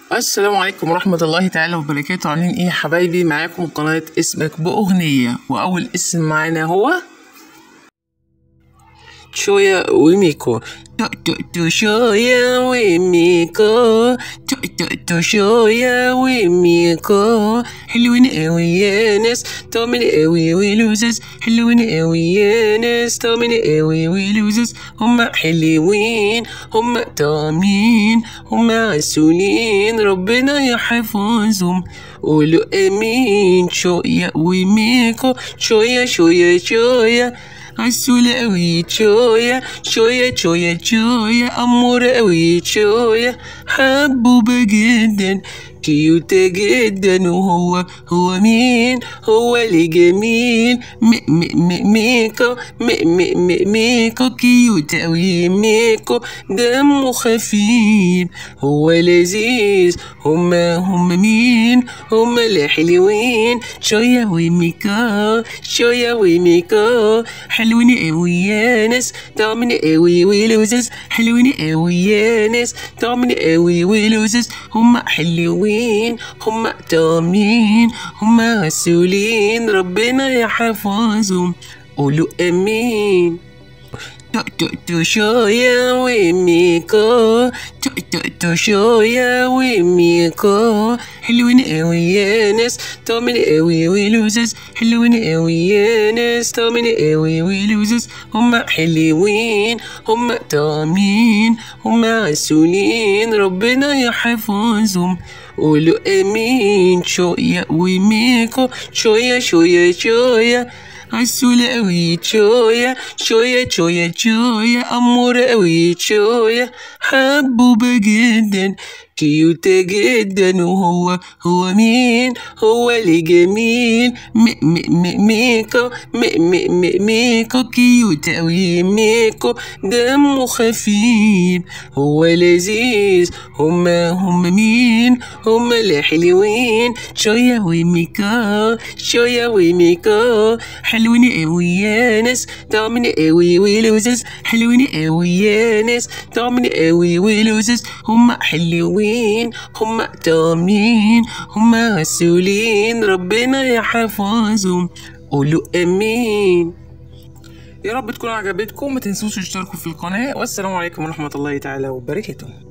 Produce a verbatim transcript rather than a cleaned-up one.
السلام عليكم ورحمة الله تعالى وبركاته. عاملين ايه يا حبايبي؟ معاكم قناة اسمك بأغنية، وأول اسم معانا هو شويا وميكو. تو تو تو شويا وميكو، تو تو تو شويا وميكو، حلوين قوي يا ناس، طعمين قوي ولوزز، حلوين قوي يا ناس، طعمين قوي ولوزز، هما حلوين هما طعمين هما عسولين، ربنا يحفظهم، قولوا امين. شويا وميكو، شويا شويا شويا عسولة قوي، شوية شوية شوية شوية أمورة قوي، شوية حبوبة جدا، كيوتة جدا، وهو هو مين؟ هو اللي جميل، م م م ميكو، م م م ميكو، كيوتة قوي ميكو، دمه خفيف، هو لذيذ، هما هما مين؟ هما اللي حلوين، شوية وميكو، شوية وميكو، حلوين قوي يا ناس، طعمين قوي ولوزز، حلوين قوي يا ناس، طعمين قوي ولوزز، هما حلوين هما طعمين هما عسولين، ربنا يحفظهم، قولوا امين. تو تو تو شويا وميكو، تو تو تو شويا وميكو، حلوين قوي يا ناس، طعمين قوي ولوزز، حلوين قوي يا ناس، طعمين قوي ولوزز، هما حلوين هما طعمين هما عسولين، ربنا يحفظهم، قولوا امين. شويا وميكو، شويا شويا شويا عسولة قوي، شوية شوية شوية شوية أمورة قوي، شوية حبوبة جدا، كيوتة جدا، وهو هو مين؟ هو اللي جميل، م م م ميكو، م م م ميكو، كيوتة قوي ميكو، دمه خفيف، هو لذيذ، هما هما مين؟ هما اللي حلوين، شوية وميكو، شوية وميكو، حلوين قوي يا ناس، طعمين قوي ولوزز، حلوين قوي يا ناس، طعمين قوي ولوزز، هما حلوين هما طعمين هما عسولين، ربنا يحفظهم، قولوا امين. يا رب تكون عجبتكم، ما تنسوش تشتركوا في القناة، والسلام عليكم ورحمة الله تعالى وبركاته.